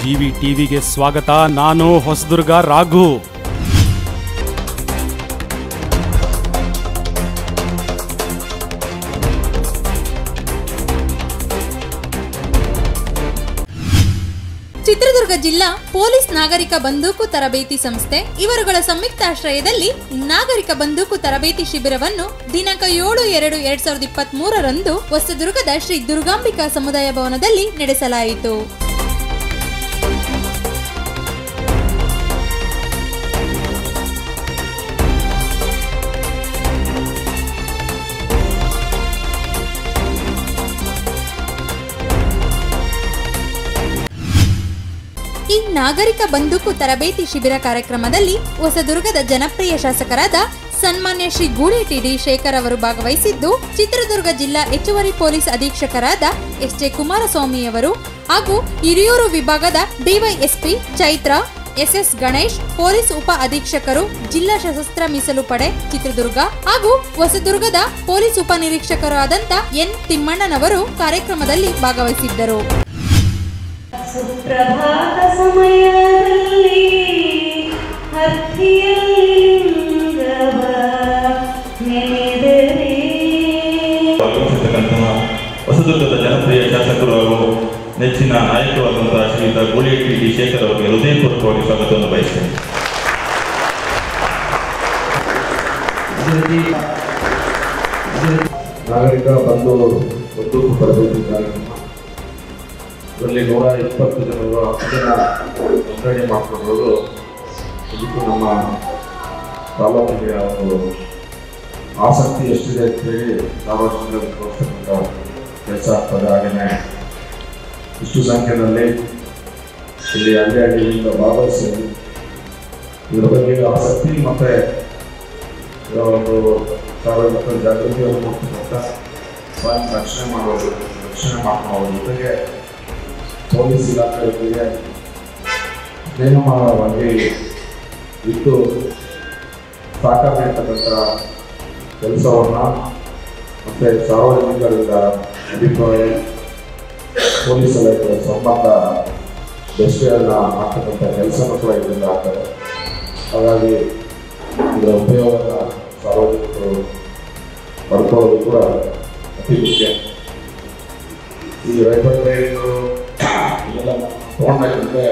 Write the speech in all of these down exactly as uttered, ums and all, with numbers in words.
GV ಟಿವಿಗೆ ಸ್ವಾಗತ. ನಾನು ಹೊಸದುರ್ಗ ರಾಘು. ಚಿತ್ರದುರ್ಗ ಜಿಲ್ಲಾ ಪೊಲೀಸ್ ನಾಗರಿಕ ಬಂದೂಕು ತರಬೇತಿ ಸಂಸ್ಥೆ ಇವರುಗಳ ಸಂಯುಕ್ತಾಶ್ರಯದಲ್ಲಿ ನಾಗರಿಕ ಬಂದೂಕು ತರಬೇತಿ ಶಿಬಿರವನ್ನು ದಿನಾಂಕ ಏಳು ಎರಡು ಎರಡ್ ಸಾವಿರದ ಇಪ್ಪತ್ತ್ ಮೂರರಂದು ಹೊಸದುರ್ಗದ ಶ್ರೀ ದುರ್ಗಾಂಬಿಕಾ ಸಮುದಾಯ ಭವನದಲ್ಲಿ ನಡೆಸಲಾಯಿತು. ಈ ನಾಗರಿಕ ಬಂದೂಕು ತರಬೇತಿ ಶಿಬಿರ ಕಾರ್ಯಕ್ರಮದಲ್ಲಿ ಹೊಸದುರ್ಗದ ಜನಪ್ರಿಯ ಶಾಸಕರಾದ ಸನ್ಮಾನ್ಯ ಶ್ರೀ ಗೂಳಿಟಿ ಶೇಖರ್ ಅವರು ಭಾಗವಹಿಸಿದ್ದು, ಚಿತ್ರದುರ್ಗ ಜಿಲ್ಲಾ ಹೆಚ್ಚುವರಿ ಪೊಲೀಸ್ ಅಧೀಕ್ಷಕರಾದ ಎಸ್ ಜೆ ಕುಮಾರಸ್ವಾಮಿ ಅವರು ಹಾಗೂ ಹಿರಿಯೂರು ವಿಭಾಗದ DYSP Chaitra, S S Ganesh, police ಉಪ ಅಧೀಕ್ಷಕರು, ಜಿಲ್ಲಾ ಸಶಸ್ತ್ರ ಮೀಸಲು ಪಡೆ ಚಿತ್ರದುರ್ಗ ಹಾಗೂ ಹೊಸದುರ್ಗದ ಪೊಲೀಸ್ ಉಪ ನಿರೀಕ್ಷಕರಾದಂತ ಎನ್ ತಿಮ್ಮಣ್ಣನವರು ಕಾರ್ಯಕ್ರಮದಲ್ಲಿ ಭಾಗವಹಿಸಿದ್ದರು. ಸುಪ್ರಭಾತ ಸಮಯದಲ್ಲಿ ಹತ್ತಿಯಲ್ಲಿ ಲಿಂಗವ ನೆನೆದರೆ ಹೊಸದುರ್ಗದ ಜನಪ್ರಿಯ ಶಾಸಕರು ಹಾಗೂ ನೆಚ್ಚಿನ ನಾಯಕರಾದಂತಹ ಶ್ರೀಯುತ ಗೂಳಿಟಿ ಶೇಖರ್ ಅವರಿಗೆ ಹೃದಯಪೂರ್ವಕವಾಗಿ ಸ್ವಾಗತವನ್ನು ಬಯಸ್ತೇನೆ. ನಾಗರಿಕ ಬಂದು ಬಂದೂಕು ತರಬೇತಿ ಕಾರ್ಯಕ್ರಮ ಇದರಲ್ಲಿ ನೂರ ಇಪ್ಪತ್ತು ಜನರು ಹತ್ತು ಜನ ನೋಂದಣಿ ಮಾಡಿಕೊಂಡಿರೋದು. ಇದಕ್ಕೂ ನಮ್ಮ ತಾಲೂಕಿಗೆ ಒಂದು ಆಸಕ್ತಿ ಎಷ್ಟಿದೆ ಅಂತೇಳಿ ಸಾರ್ವಜನಿಕರಿಗೆ ತೋರಿಸ್ತಕ್ಕಂಥ ಕೆಲಸ ಆಗ್ತದೆ. ಹಾಗೆಯೇ ಇಷ್ಟು ಸಂಖ್ಯೆಯಲ್ಲಿ ಇಲ್ಲಿ ಹಳ್ಳಿ ಹಳ್ಳಿಯಿಂದ ಭಾಗವಹಿಸಿ ಇದರ ಬಗ್ಗೆ ಆಸಕ್ತಿ ಮತ್ತು ಒಂದು ಸಾರ್ವಜನಿಕರ ಜಾಗೃತಿಯನ್ನು ಮೂಡಿಸ್ತಕ್ಕಂಥ ಸ್ವಯಂ ರಕ್ಷಣೆ ಮಾಡೋದು ರಕ್ಷಣೆ ಮಾಡ್ಕೊಳ್ಳೋದ್ರ ಜೊತೆಗೆ ಪೊಲೀಸ್ ಇಲಾಖೆಗಳಿಗೆ ನೇಮವಾಗಿ ಇದ್ದು ಸಾಕಾಗಿರ್ತಕ್ಕಂಥ ಕೆಲಸವನ್ನು ಮತ್ತು ಸಾರ್ವಜನಿಕರಿಂದ ಅಭಿಪ್ರಾಯ ಪೊಲೀಸ್ ಇಲಾಖೆ ಸಂಬಂಧ ದೃಷ್ಟಿಯನ್ನು ಹಾಕ್ತಕ್ಕಂಥ ಕೆಲಸನೂ ಕೂಡ ಇದರಿಂದ ಆಗ್ತದೆ. ಹಾಗಾಗಿ ಇದರ ಉಪಯೋಗವನ್ನು ಸಾರ್ವಜನಿಕರು ಪಡ್ಕೊಳ್ಳೋದು ಕೂಡ ಅತಿ ಮುಖ್ಯ. ಈ ರೈಫಲ್ ಟ್ರೈನಿಂಗು ಇದೆಲ್ಲ ತೊಗೊಂಡಾಗಿದ್ದರೆ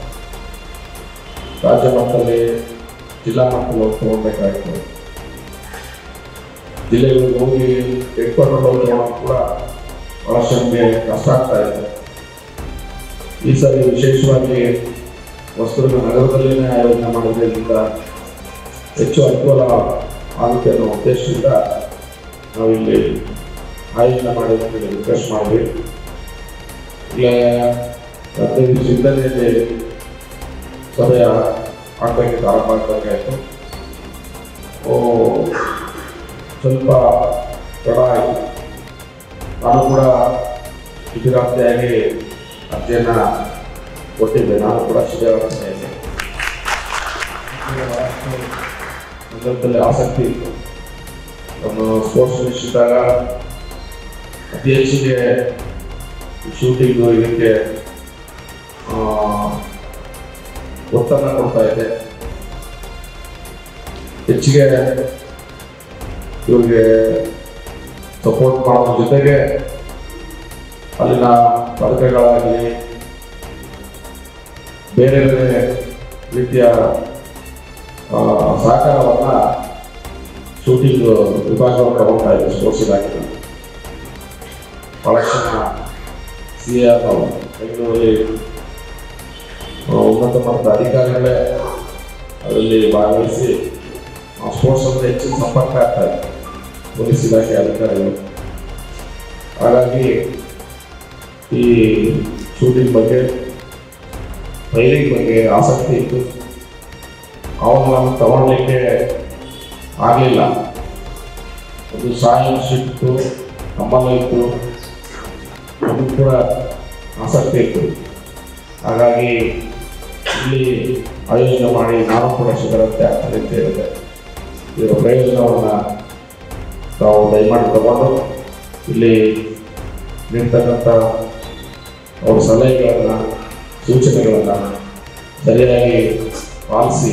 ರಾಜ್ಯ ಮಟ್ಟದಲ್ಲಿ ಜಿಲ್ಲಾ ಮಟ್ಟದಲ್ಲಿ ಹೋಗಿ ತೊಗೊಳ್ಬೇಕಾಗಿತ್ತು. ಜಿಲ್ಲೆಗಳಿಗೆ ಹೋಗಿ ಹೆಡ್ ಕ್ವಾರ್ಟರ್ ಹೋಗಿ ತೊಗೊಳೋದು ಕೂಡ ಭಾಳಷ್ಟು ನಮಗೆ ಕಷ್ಟ ಆಗ್ತಾ ಇದೆ. ಈ ಸರಿ ವಿಶೇಷವಾಗಿ ಹೊಸದುರ್ಗ ನಗರದಲ್ಲಿನೇ ಆಯೋಜನೆ ಮಾಡೋದ್ರಿಂದ ಹೆಚ್ಚು ಅನುಕೂಲ ಆಗುತ್ತೆ ಅನ್ನೋ ಉದ್ದೇಶದಿಂದ ನಾವಿಲ್ಲಿ ಆಯೋಜನೆ ಮಾಡೋದಕ್ಕೆ ರಿಕ್ವೆಸ್ಟ್ ಮಾಡಿದ್ವಿ. ಇಲ್ಲ ಹದಿನೈದು ದಿವಸದಿಂದಲೇ ಸಭೆಯ ಆಗಬೇಕಿತ್ತು, ಆರಂಭ ಆಗಬೇಕಾಯಿತು. ಸ್ವಲ್ಪ ತಡ ಆಯಿತು. ನಾನು ಕೂಡ ಶಿಬಿರಾರ್ಥಿಯಾಗಿ ಅರ್ಜಿಯನ್ನು ಕೊಟ್ಟಿದ್ದೆ. ನಾನು ಕೂಡ ಶಿಬಿರಾರ್ಥಿಯಾಗಿ ಸಂದರ್ಭದಲ್ಲಿ ಆಸಕ್ತಿ ಇತ್ತು. ನಮ್ಮ ಸ್ಪೋರ್ಟ್ಸ್ ನಿಶ್ಚಿತಾಗ ಅತಿ ಹೆಚ್ಚಿಗೆ ಶೂಟಿಂಗು ಇದಕ್ಕೆ ಒತ್ತನ್ನು ಕೊಡ್ತಾ ಇದೆ. ಹೆಚ್ಚಿಗೆ ಇವ್ರಿಗೆ ಸಪೋರ್ಟ್ ಮಾಡೋದ್ರ ಜೊತೆಗೆ ಅಲ್ಲಿನ ಪದಕಗಳಾಗಲಿ ಬೇರೆ ಬೇರೆ ರೀತಿಯ ಸಹಕಾರವನ್ನು ಶೂಟಿಂಗ್ ವಿಭಾಗವನ್ನು ತಗೊಳ್ತಾ ಇದೆ ಸ್ಪೋರ್ಟ್ಸ್ ಇಲಾಖೆ. ಭಾಳಷ್ಟು ಜನ ಸಿ ಎ ಬೆಂಗಳೂರಲ್ಲಿ ಉನ್ನತ ಮಟ್ಟದ ಅಧಿಕಾರಿಗಳೇ ಅದರಲ್ಲಿ ಭಾಗವಹಿಸಿ ಸ್ಪೋರ್ಟ್ಸ್ ಅಂದರೆ ಹೆಚ್ಚಿನ ಸಂಪರ್ಕ ಆಗ್ತಾರೆ ಪೊಲೀಸ್ ಇಲಾಖೆ ಅಧಿಕಾರಿಗಳು. ಹಾಗಾಗಿ ಈ ಶೂಟಿಂಗ್ ಬಗ್ಗೆ ಟ್ರೈನಿಂಗ್ ಬಗ್ಗೆ ಆಸಕ್ತಿ ಇತ್ತು. ಅವಾಗ ನಾವು ತಗೊಳ್ಲಿಕ್ಕೆ ಆಗಲಿಲ್ಲ. ಒಂದು ಸಹಾಯ ಇತ್ತು, ನಮ್ಮಲ್ಲೂ ಇತ್ತು, ನಮಗೂ ಕೂಡ ಆಸಕ್ತಿ ಇತ್ತು. ಹಾಗಾಗಿ ಇಲ್ಲಿ ಆಯೋಜನೆ ಮಾಡಿ ನಾನು ಕೂಡ ಶಿಬಿರಕ್ಕೆ ಆಗ್ತದೆ ಅಂತ ಹೇಳಿದೆ. ಇದರ ಪ್ರಯೋಜನವನ್ನು ತಾವು ದಯಮಾಡಿ ತಗೊಂಡು ಇಲ್ಲಿ ನೀಡ್ತಕ್ಕಂಥ ಅವ್ರ ಸಲಹೆಗಳನ್ನು ಸೂಚನೆಗಳನ್ನು ಸರಿಯಾಗಿ ಪಾಲಿಸಿ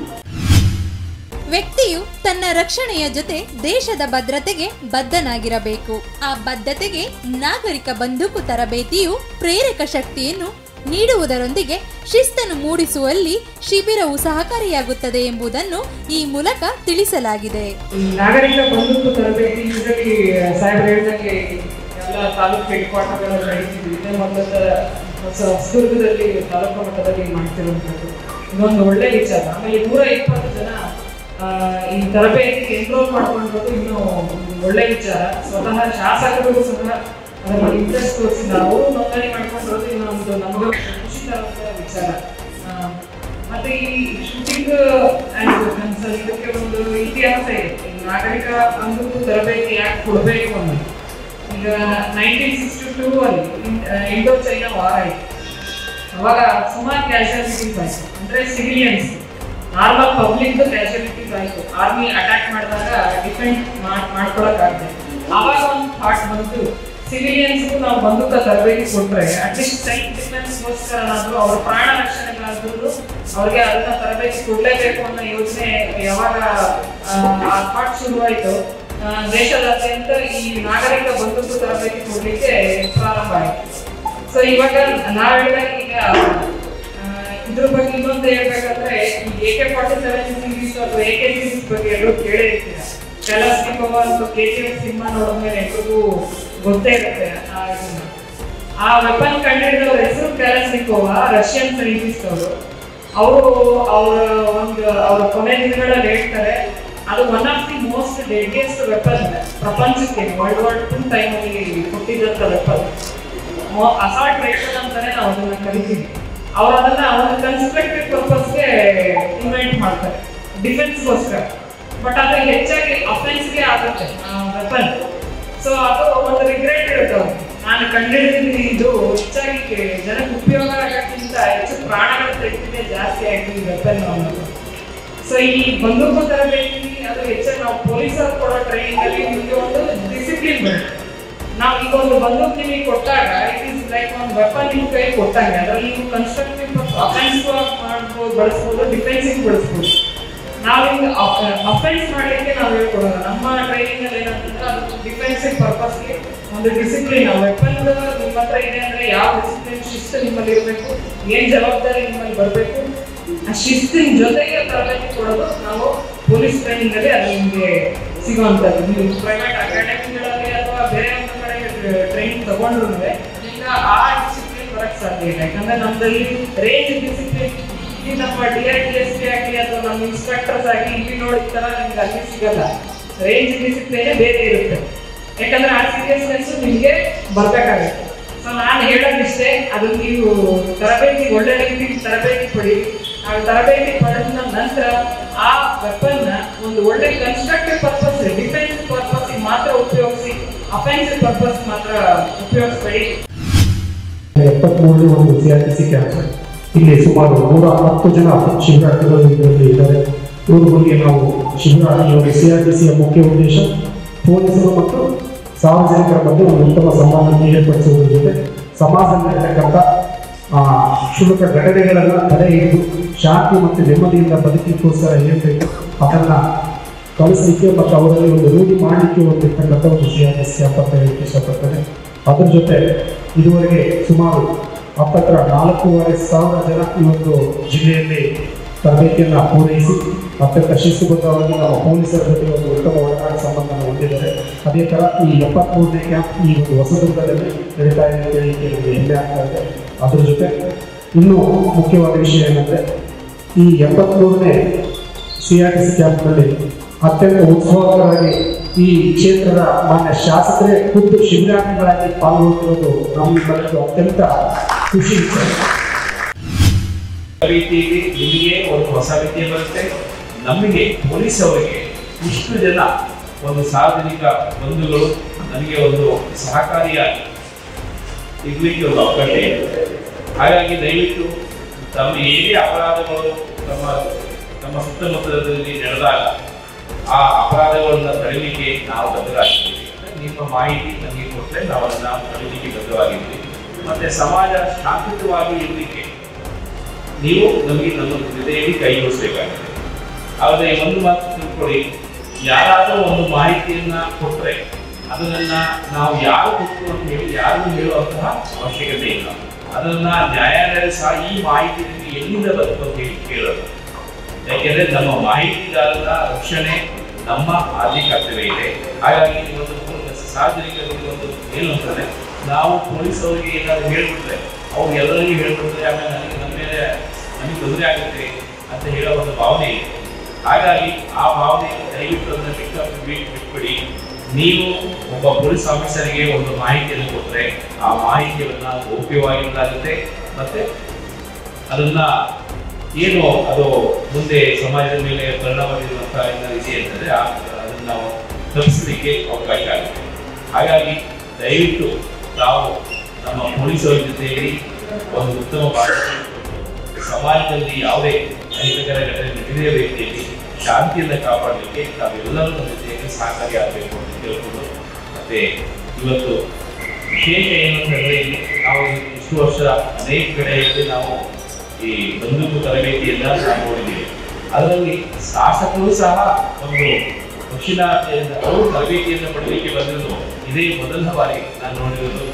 ವ್ಯಕ್ತಿಯು ತನ್ನ ರಕ್ಷಣೆಯ ಜೊತೆ ದೇಶದ ಭದ್ರತೆಗೆ ಬದ್ಧನಾಗಿರಬೇಕು. ಆ ಬದ್ಧತೆಗೆ ನಾಗರಿಕ ಬಂದೂಕು ತರಬೇತಿಯು ಪ್ರೇರಕ ಶಕ್ತಿಯನ್ನು ನೀಡುವುದರೊಂದಿಗೆ ಶಿಸ್ತನ್ನು ಮೂಡಿಸುವಲ್ಲಿ ಶಿಬಿರವು ಸಹಕಾರಿಯಾಗುತ್ತದೆ ಎಂಬುದನ್ನು ಈ ಮೂಲಕ ತಿಳಿಸಲಾಗಿದೆ. ನಾಗರಿಕ ಬಂದೂಕು ತರಬೇತಿ ಯೂಸಲಿ ಸಾಹೇಬರು ಹೇಳಿದಂಗೆ ಎಲ್ಲ ತಾಲೂಕು ಹೆಡ್ ಕ್ವಾರ್ಟರ್ಗಳಲ್ಲಿ ನಡೀತಿದ್ವಿ. ಇದೇ ಮೊದಲ ಹೊಸದುರ್ಗದಲ್ಲಿ ತಾಲೂಕು ಮಟ್ಟದಲ್ಲಿ ಮಾಡ್ತಿರುವಂಥದ್ದು ಇದೊಂದು ಒಳ್ಳೆ ವಿಚಾರ. ಆಮೇಲೆ ನೂರ ಇಪ್ಪತ್ತು ಜನ ಈ ತರಬೇತಿಗೆ ಎನ್ರೋಲ್ ಮಾಡ್ಕೊಂಡಿರೋದು ಇನ್ನೂ ಒಳ್ಳೆ ವಿಚಾರ. ಸ್ವತಃ ಶಾಸಕರು ಸಹ ಅದರಲ್ಲಿ ಇಂಟ್ರೆಸ್ಟ್ ತೋರಿಸಿದ ಅವರು ನೋಂದಣಿ ಮಾಡ್ಕೊಂಡಿರೋದು ಇನ್ನೊಂದು ನಮಗೆ ಖುಷಿ ತರುವಂಥ ವಿಚಾರ. ಮತ್ತೆ ಈ ಶೂಟಿಂಗ್ ಆ್ಯಂಡ್ ಕನ್ಸಲ್ ಇದಕ್ಕೆ ಒಂದು ಇತಿಹಾಸ ಇದೆ. ಈ ನಾಗರಿಕ ಬಂದೂಕು ತರಬೇತಿ ಯಾಕೆ ಕೊಡಬೇಕು ಅನ್ನೋದು ಈಗ ನೈನ್ಟೀನ್ ಸಿಕ್ಸ್ಟಿ ಟೂ ಅಲ್ಲಿ ಇಂಡೋ ಚೈನಾ ವಾರ ಆಯಿತು. ಅವಾಗ ಸುಮಾರು ಕ್ಯಾಶುಯಾಲಿಟೀಸ್ ಆಯಿತು. ಅಂದರೆ ಸಿವಿಲಿಯನ್ಸ್ ನಾರ್ಮಲ್ ಪಬ್ಲಿಕ್ದು ಕ್ಯಾಶುಯಾಲಿಟೀಸ್ ಆಯಿತು. ಆರ್ಮಿ ಅಟ್ಯಾಕ್ ಮಾಡಿದಾಗ ಡಿಫೆಂಡ್ ಮಾಡ್ಕೊಳಕ್ಕಾಗದೆ ಆವಾಗ ಒಂದು ಥಾಟ್ ಬಂತು, ಸಿವಿಲಿಯನ್ಸ್ಗೂ ನಾವು ಬಂದೂಕ ತರಬೇತಿ ಕೊಟ್ಟರೆ ಅಟ್ಲೀಸ್ಟ್ ಸೆಲ್ಫ್ ಡಿಫೆನ್ಸ್ಗೋಸ್ಕರನಾದರೂ ಅವ್ರ ಪ್ರಾಣ ರಕ್ಷಣೆಗಾದ್ರೂ ಅವ್ರಿಗೆ ಅದನ್ನ ತರಬೇತಿ ಕೊಡಲೇಬೇಕು ಅನ್ನೋ ಯೋಚನೆ ಯಾವಾಗ ಆ ಥಾಟ್ ಶುರುವಾಯಿತು ದೇಶದಾದ್ಯಂತ ಈ ನಾಗರಿಕ ಬಂದೂಕು ತರಬೇತಿ ಕೊಡಲಿಕ್ಕೆ ಪ್ರಾರಂಭ ಆಯಿತು. ಸೊ ಇವಾಗ ನಾವು ಹೇಳಿದಾಗ ಈಗ ಇದ್ರ ಬಗ್ಗೆ ಇನ್ನೊಂದು ಹೇಳ್ಬೇಕಂದ್ರೆ ಈ A K forty seven series ಅಥವಾ ಎ ಕೆ ಸೀರೀಸ್ ಬಗ್ಗೆ ಎಲ್ಲರೂ ಕೇಳೇ ಇರ್ತೀರ. ಕಲಾಸ್ನಿಕೋವ ಅಥವಾ ಕೆ ಜಿ ಎಫ್ ಸಿನಿಮಾ ನೋಡಿದ್ಮೇಲೆ ಎಲ್ರಿಗೂ ಗೊತ್ತೇ ಇರುತ್ತೆ. ಆ ವೆಪನ್ ಕಂಡಿಡಿದವ್ರ ಹೆಸರು ಕಲಾಸ್ನಿಕೋವ, ರಷ್ಯನ್ ಸೈಂಟಿಸ್ಟ್ ಅವರು. ಅವರು ಅವರ ಒಂದು ಅವರ ಕೊನೆ ದಿನಗಳಲ್ಲಿ ಹೇಳ್ತಾರೆ ಅದು one of the most deadliest weapon ಪ್ರಪಂಚಕ್ಕೆ ವರ್ಲ್ಡ್ ವಾರ್ ಟೂ ಟೈಮಲ್ಲಿ ಕೊಟ್ಟಿದ್ದಂಥ ವೆಪನ್. ಅಸಾಲ್ಟ್ ರೈಫಲ್ ಅಂತಾನೆ ನಾವು ಅದನ್ನ ಕರಿತೀವಿ. ಅವ್ರು ಅದನ್ನ ಒಂದು ಕನ್ಸ್ಟ್ರಕ್ಟಿವ್ ಪರ್ಪಸ್ಗೆ ಇನ್ವೆಂಟ್ ಮಾಡ್ತಾರೆ, ಡಿಫೆನ್ಸ್ಗೋಸ್ಕರ. ಬಟ್ ಅದು ಹೆಚ್ಚಾಗಿ ಅಫೆನ್ಸ್ಗೆ ಆಗುತ್ತೆ ವೆಪನ್. ಸೊ ಅದು ಒಂದು ರಿಗ್ರೆಟ್ ಇರುತ್ತೆ ಅವ್ರಿಗೆ, ನಾನು ಕಂಡುಹಿಡಿದಿದ್ದೀನಿ ಇದು ಹೆಚ್ಚಾಗಿ ಜನಕ್ಕೆ ಉಪಯೋಗ ಆಗೋಕ್ಕಿಂತ ಹೆಚ್ಚು ಪ್ರಾಣಗಳು ತೆಗೆದಿದೆ ಜಾಸ್ತಿ ಆಯಿತು ಈ ವೆಪನ್ ಅನ್ನೋದು. ಸೊ ಈ ಬಂದೂಕು ತರಬೇತಿ ಅದು ಹೆಚ್ಚಾಗಿ ನಾವು ಪೊಲೀಸರು ಕೊಡೋ ಟ್ರೈನಿಂಗಲ್ಲಿ ನಿಮಗೆ ಒಂದು ಡಿಸಿಪ್ಲಿನ್ ಬರುತ್ತೆ. ನಾವು ಈಗ ಒಂದು ಬಂದೂಕು ನಿಮಗೆ ಕೊಟ್ಟಾಗ ಇಟ್ ಈಸ್ ಲೈಕ್ ಒಂದು ವೆಪನ್ ನಿಮ್ಮ ಕೈ ಕೊಟ್ಟಾಗ ಅದರಲ್ಲಿ ನೀವು ಕನ್ಸ್ಟ್ರಕ್ಟಿವ್ ಅಫೆನ್ಸ್ ಮಾಡ್ಬೋದು, ಬಳಸ್ಬೋದು, ಡಿಫೆನ್ಸಿವ್ ಬಳಸ್ಬೋದು. ನಾವೀಗ ಅಫೆನ್ಸ್ ಮಾಡಲಿಕ್ಕೆ ನಾವು ಹೇಳ್ಕೊಡೋಣ. ನಮ್ಮ ಟ್ರೈನಿಂಗ್ ಅಲ್ಲಿ ಏನಂತಂದ್ರೆ ಅದು ಡಿಫೆನ್ಸಿವ್ ಪರ್ಪಸ್ಗೆ ಒಂದು ಡಿಸಿಪ್ಲಿನ್. ವೆಪನ್ ನಿಮ್ಮ ಹತ್ರ ಇದೆ ಅಂದ್ರೆ ಯಾವ ಡಿಸಿಪ್ಲಿನ್ ಶಿಸ್ತು ನಿಮ್ಮಲ್ಲಿ ಇರಬೇಕು, ಏನ್ ಜವಾಬ್ದಾರಿ ನಿಮ್ಮಲ್ಲಿ ಬರಬೇಕು, ಆ ಶಿಸ್ತಿನ ಜೊತೆಗೆ ತರಬೇತಿ ಕೊಡೋದು ನಾವು ಪೊಲೀಸ್ ಟ್ರೈನಿಂಗ್ ಅಲ್ಲಿ ಅದು ನಿಮಗೆ ಸಿಗುವಂಥದ್ದು. ನೀವು ಪ್ರೈವೇಟ್ ಅಕಾಡೆಮಿಗಳಲ್ಲಿ ಅಥವಾ ಬೇರೆ ಒಂದು ಕಡೆ ಟ್ರೈನಿಂಗ್ ತಗೊಂಡ್ರು ಈಗ ಆ ಡಿಸಿಪ್ಲಿನ್ ಬರಕ್ ಸಾಧ್ಯ ಇಲ್ಲ. ಯಾಕಂದ್ರೆ ನಮ್ಮದಲ್ಲಿ ರೇಂಜ್ ಡಿಸಿಪ್ಲಿನ್ ಈ ನಮ್ಮ D R T S P ಆಗಲಿ ಅಥವಾ ನಮ್ಮ ಇನ್ಸ್ಪೆಕ್ಟರ್ಸ್ ಆಗಲಿ ಇಲ್ಲಿ ನೋಡಿದ ತರ ನಿಮ್ಗೆ ಅಲ್ಲಿ ಸಿಗಲ್ಲ. ರೇಂಜ್ ಡಿಸಿಪ್ಲಿನೇ ಬೇರೆ ಇರುತ್ತೆ. ಯಾಕಂದ್ರೆ ಆ ಸೀರಿಯಸ್ನೆಸ್ ನಿಮಗೆ ಬರ್ಬೇಕಾಗುತ್ತೆ. ಸೊ ನಾನು ಹೇಳೋದಿಷ್ಟೇ, ಅದು ನೀವು ತರಬೇತಿ ಒಳ್ಳೆ ರೀತಿಯಲ್ಲಿ ತರಬೇತಿ ಪಡಿ. ಆ ತರಬೇತಿ ಪಡೆದ ನಂತರ ಆ ವೆಪನ್ನ ಒಂದು ಒಳ್ಳೆ ಕನ್ಸ್ಟ್ರಕ್ಟಿವ್ ಪರ್ಪಸ್, ಡಿಫೆನ್ಸ್ ಪರ್ಪಸ್ ಮಾತ್ರ ಉಪಯೋಗಿಸಿ, ಅಫೆನ್ಸಿವ್ ಪರ್ಪಸ್ ಮಾತ್ರ ಉಪಯೋಗಿಸಬೇಡಿ. ಎಪ್ಪತ್ಮೂರನೇ ಒಂದು C R T C camp ಇಲ್ಲಿ ಸುಮಾರು ನೂರ ಹತ್ತು ಜನ ಶಿಬಿರಾರ್ಥಿಗಳು ಇದರಲ್ಲಿ ಇದ್ದಾರೆ. ಇವ್ರ ಬಗ್ಗೆ ನಾವು ಶಿಬಿರ ಈ ಒಂದು ಸಿ ಆರ್ ಟಿ ಸಿಯ ಮುಖ್ಯ ಉದ್ದೇಶ ಪೊಲೀಸರು ಮತ್ತು ಸಾರ್ವಜನಿಕರ ಮಧ್ಯೆ ಒಂದು ಉತ್ತಮ ಸಂಬಂಧವನ್ನು ಏರ್ಪಡಿಸುವುದರ ಜೊತೆ ಸಮಾಜದಲ್ಲಿರತಕ್ಕಂಥ ಕ್ಷುಲ್ಲಕ ಘಟನೆಗಳನ್ನು ತಡೆ ಹಿಡಿದು ಶಾಂತಿ ಮತ್ತು ನೆಮ್ಮದಿಯಿಂದ ಬದುಕಲಿಕ್ಕೋಸ್ಕರ ಏನ್ಬೇಕು ಅದನ್ನು ಕಲಿಸಲಿಕ್ಕೆ ಮತ್ತು ಅವರಲ್ಲಿ ಒಂದು ರೂಢಿ ಮಾಡಲಿಕ್ಕೆ ಹೊಂದಿರ್ತಕ್ಕಂಥ ಒಂದು C R T C camp ಅಂತ ಹೇಳಲಿಕ್ಕೆ ಇಷ್ಟಪಡ್ತೇನೆ. ಅದರ ಜೊತೆ ಇದುವರೆಗೆ ಸುಮಾರು ಹತ್ತತ್ರ ನಾಲ್ಕೂವರೆ ಸಾವಿರ ಜನ ಈ ಒಂದು ಜಿಲ್ಲೆಯಲ್ಲಿ ತರಬೇತಿಯನ್ನು ಪೂರೈಸಿ ಅತ್ಯಂತ ಶಿಸ್ತುಬದ್ಧವಾಗಿ ನಮ್ಮ ಪೊಲೀಸರ ಜೊತೆ ಒಂದು ಉತ್ತಮ ಒಡನಾಟ ಸಂಬಂಧವನ್ನು ಹೊಂದಿದ್ದಾರೆ. ಅದೇ ಥರ ಈ ಎಪ್ಪತ್ಮೂರನೇ ಕ್ಯಾಂಪ್ ಈ ಒಂದು ಹೊಸದುರ್ಗದಲ್ಲಿ ನಡೀತಾ ಇದೆ ಅಂತ ಹೇಳಿ ನಮಗೆ ಹೆಮ್ಮೆ ಆಗ್ತಾ ಇದೆ. ಅದ್ರ ಜೊತೆ ಇನ್ನೂ ಮುಖ್ಯವಾದ ವಿಷಯ ಏನಂದರೆ ಈ ಎಪ್ಪತ್ಮೂರನೇ ಸಿ ಆರ್ ಟಿ ಸಿ ಕ್ಯಾಂಪ್ನಲ್ಲಿ ಅತ್ಯಂತ ಉತ್ಸಾಹಕರಾಗಿ ಈ ಕ್ಷೇತ್ರದ ಮಾನ್ಯ ಶಾಸಕರೇ ಖುದ್ದು ಶಿಬಿರಾರ್ಥಿಗಳಾಗಿ ಪಾಲ್ಗೊಳ್ಳುವುದು ನಮ್ಮೆಲ್ಲರಿಗೂ ಅತ್ಯಂತ ಖುಷಿ. ರೀತಿಯಲ್ಲಿ ನಿಮಗೆ ಒಂದು ಹೊಸ ವಿದ್ಯೆ ಬರುತ್ತೆ, ನಮಗೆ ಪೊಲೀಸ್ ಅವರಿಗೆ ಇಷ್ಟು ಜನ ಒಂದು ಸಾರ್ವಜನಿಕ ಬಂಧುಗಳು ನನಗೆ ಒಂದು ಸಹಕಾರಿಯಾಗಿ ಇರ್ಲಿಕ್ಕೆ ಒಂದು ಅವಕಾಶ ಇದೆ. ಹಾಗಾಗಿ ದಯವಿಟ್ಟು ತಮ್ಮ ಏನೇ ಅಪರಾಧಗಳು ತಮ್ಮ ನಮ್ಮ ಸುತ್ತಮುತ್ತಲದಲ್ಲಿ ನಡೆದಾಗ ಆ ಅಪರಾಧಗಳನ್ನು ತಡೆಯಲಿಕ್ಕೆ ನಾವು ಬದ್ಧರಾಗಿದ್ದೀವಿ. ನಿಮ್ಮ ಮಾಹಿತಿ ನಮಗೆ ಕೊಟ್ಟರೆ ನಾವು ಅದನ್ನು ತಡೆಯಲಿಕ್ಕೆ ಬದ್ಧವಾಗಿದ್ದೀವಿ. ಮತ್ತು ಸಮಾಜ ಶಾಂತಿಯುತವಾಗಿ ಇರಲಿಕ್ಕೆ ನೀವು ನಮಗೆ ನಮ್ಮ ಜೊತೆಯಲ್ಲಿ ಕೈ ಜೋಡಿಸಬೇಕಾಗುತ್ತೆ. ಆದರೆ ಒಂದು ಮಾತು ತಿಳ್ಕೊಳ್ಳಿ, ಯಾರಾದರೂ ಒಂದು ಮಾಹಿತಿಯನ್ನ ಕೊಟ್ಟರೆ ಅದನ್ನ ನಾವು ಯಾರು ಕೊಟ್ಟು ಅಂತ ಹೇಳಿ ಯಾರಿಗೂ ಹೇಳುವಂತಹ ಅವಶ್ಯಕತೆ ಇಲ್ಲ. ಅದನ್ನ ನ್ಯಾಯಾಲಯ ಸಹ ಈ ಮಾಹಿತಿ ನಿಮಗೆ ಎಲ್ಲಿಂದ ಬಂತು ಅಂತ ಹೇಳಿ ಕೇಳೋದು. ಯಾಕೆಂದ್ರೆ ನಮ್ಮ ಮಾಹಿತಿದಾರರ ರಕ್ಷಣೆ ನಮ್ಮ ಆದ್ಯ ಕರ್ತವ್ಯ ಇದೆ. ಹಾಗಾಗಿ ಒಂದು ಸಾರ್ವಜನಿಕರಿಗೆ ಒಂದು ಏನು ಅಂತಂದ್ರೆ, ನಾವು ಪೊಲೀಸ್ ಅವರಿಗೆ ಏನಾದ್ರು ಹೇಳ್ಬಿಟ್ರೆ ಅವ್ರು ಎಲ್ಲರಿಗೂ ಹೇಳ್ಬಿಟ್ರೆ ಆಮೇಲೆ ನನಗೆ ನಮ್ಮ ಮೇಲೆ ನಮಗೆ ತೊಂದರೆ ಆಗುತ್ತೆ ಅಂತ ಹೇಳೋ ಒಂದು ಭಾವನೆ ಇದೆ. ಹಾಗಾಗಿ ಆ ಭಾವನೆ ದಯವಿಟ್ಟು ಅದನ್ನ ಬಿಟ್ಟು ಬಿಟ್ಬಿಡಿ. ನೀವು ಒಬ್ಬ ಪೊಲೀಸ್ ಆಫೀಸರ್ಗೆ ಒಂದು ಮಾಹಿತಿಯನ್ನು ಕೊಟ್ಟರೆ ಆ ಮಾಹಿತಿಯನ್ನ ಗೌಪ್ಯವಾಗಿರಲಾಗುತ್ತೆ. ಮತ್ತೆ ಅದನ್ನ ಏನು ಅದು ಮುಂದೆ ಸಮಾಜದ ಮೇಲೆ ಪರಿಣಾಮ ಬೀರುವಂತಹ ರೀತಿ ಅಂತಂದ್ರೆ ಅದನ್ನ ನಾವು ತಪ್ಪಿಸಲಿಕ್ಕೆ ಅವಕಾಶ ಆಗುತ್ತೆ. ಹಾಗಾಗಿ ದಯವಿಟ್ಟು ನಾವು ನಮ್ಮ ಪೊಲೀಸರ ಜೊತೆಯಲ್ಲಿ ಒಂದು ಉತ್ತಮ ಸಮಾಜದಲ್ಲಿ ಯಾವುದೇ ಅಹಿತಕರ ಘಟನೆ ನಡೆದೇ ರೀತಿಯಲ್ಲಿ ಶಾಂತಿಯನ್ನು ಕಾಪಾಡಲಿಕ್ಕೆ ನಾವೆಲ್ಲರೂ ನಮ್ಮ ಜೊತೆಯಲ್ಲಿ ಸಹಕಾರಿಯಾಗಬೇಕು ಅಂತ ಕೇಳಿಕೊಂಡು, ಮತ್ತೆ ಇವತ್ತು ವಿಶೇಷ ಏನು ಅಂತಂದ್ರೆ, ನಾವು ಇಷ್ಟು ವರ್ಷ ಅನೇಕ ಕಡೆಯಲ್ಲಿ ನಾವು ಈ ಬಂದೂಕು ತರಬೇತಿಯನ್ನ ನಾವು ನೋಡಿದ್ದೀವಿ. ಅದರಲ್ಲಿ ಶಾಸಕರು ಸಹ ಒಂದು ದಕ್ಷಿಣಾದಿಯಿಂದ ಅವರು ತರಬೇತಿಯನ್ನು ಪಡೆಯಲಿಕ್ಕೆ ಬಂದಿದ್ದು ಇದೇ ಮೊದಲ ಬಾರಿ ನಾನು ನೋಡಿರೋದು.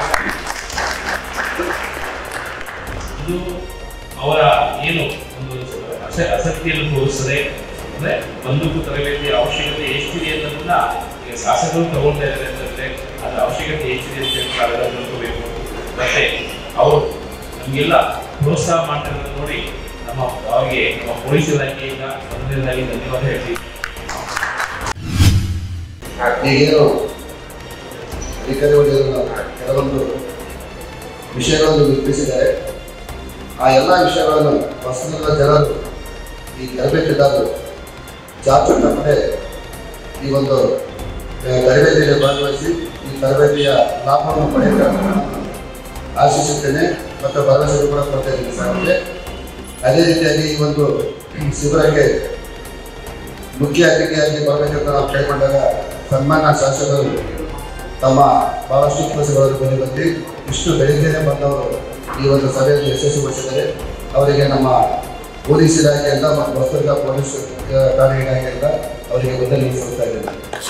ಇದು ಅವರ ಏನು ಒಂದು ಆಸಕ್ತಿಯನ್ನು ತೋರಿಸ್ತದೆ. ಅಂದ್ರೆ ಬಂದೂಕು ತರಬೇತಿಯ ಅವಶ್ಯಕತೆ ಎಷ್ಟಿದೆ ಅನ್ನೋದನ್ನ ಈಗ ಶಾಸಕರು ತಗೊಳ್ತಾ ಇದ್ದಾರೆ ಅಂತಂದ್ರೆ ಅದರ ಅವಶ್ಯಕತೆ ಎಷ್ಟಿದೆ ಅಂತ ನಾವೆಲ್ಲ ತಿಳ್ಕೋಬೇಕು. ಮತ್ತೆ ಅವರು ನಮಗೆಲ್ಲ ಪ್ರೋತ್ಸಾಹ ಮಾಡ್ತಿರೋದು ನೋಡಿ ನಮ್ಮ ಅವರಿಗೆ ನಮ್ಮ ಪೊಲೀಸ್ ಇಲಾಖೆಯಿಂದ ಮೊದಲನೇದಾಗಿ ಧನ್ಯವಾದ ಹೇಳ್ತೀವಿ. ಈಗೇನು ಅಧಿಕಾರಿಗಳು ಕೆಲವೊಂದು ವಿಷಯಗಳನ್ನು ನಿರ್ಮಿಸಿದ್ದಾರೆ. ಆ ಎಲ್ಲ ವಿಷಯಗಳನ್ನು ಹೊಸದ ಜನರು ಈ ತರಬೇತಿದಾರರು ಜಾಗೃತಪಡೆ ಈ ಒಂದು ತರಬೇತಿಯಲ್ಲಿ ಭಾಗವಹಿಸಿ ಈ ತರಬೇತಿಯ ಲಾಭವನ್ನು ಪಡೆಯಲು ಆಶಿಸುತ್ತೇನೆ ಮತ್ತು ಭರವಸೆ ಕೂಡ ಕೊಡ್ತಾ ಇದ್ದೀನಿ ಸರ್. ಅದೇ ರೀತಿಯಾಗಿ ಈ ಒಂದು ಶಿಬಿರಕ್ಕೆ ಮುಖ್ಯ ಅತಿಥಿಯಾಗಿ ಬರಬೇಕಂತ ನಾವು ಕೇಳಿಕೊಂಡಾಗ ಸನ್ಮಾನ ಶಾಸಕರು ತಮ್ಮ ಬಹಳಷ್ಟು ಕೆಲಸಗಳನ್ನು ಬಳಿ ಬಂದು ಇಷ್ಟು ಬೆಳಿಗ್ಗೆನೆ ಬಂದವರು ಈ ಒಂದು ಸಭೆಯಲ್ಲಿ ಯಶಸ್ವಿಗೊಳಿಸಿದ್ದಾರೆ. ಅವರಿಗೆ ನಮ್ಮ ಪೊಲೀಸ್ ಇಲಾಖೆಯಿಂದ ಮತ್ತು ಹೊಸದುರ್ಗ ಪೊಲೀಸ್ ಠಾಣೆ ಇಲಾಖೆಯಿಂದ ಅವರಿಗೆ ವಂದನೆ ಸಲ್ಲಿಸ್ತಾ ಇದ್ದೇನೆ.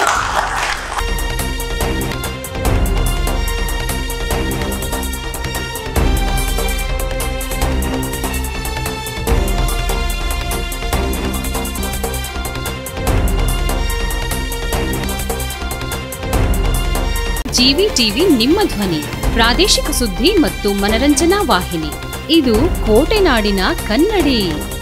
ಜಿವಿಟಿವಿ ನಿಮ್ಮ ಧ್ವನಿ, ಪ್ರಾದೇಶಿಕ ಸುದ್ದಿ ಮತ್ತು ಮನರಂಜನಾ ವಾಹಿನಿ. ಇದು ಕೋಟೆನಾಡಿನ ಕನ್ನಡಿ.